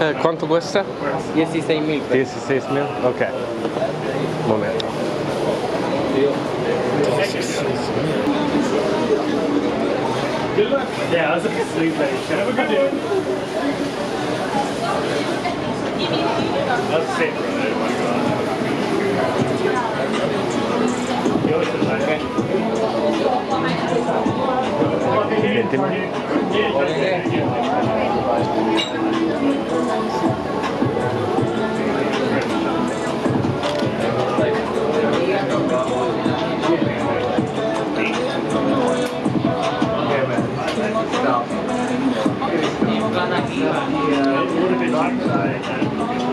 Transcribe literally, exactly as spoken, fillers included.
questa quanto questa? dieciséis mil. dieciséis mil? Ok. Un momento. Good luck. Yeah, I was like, sleep late. Have a good day. That's safe, right? Oh my god. Stop.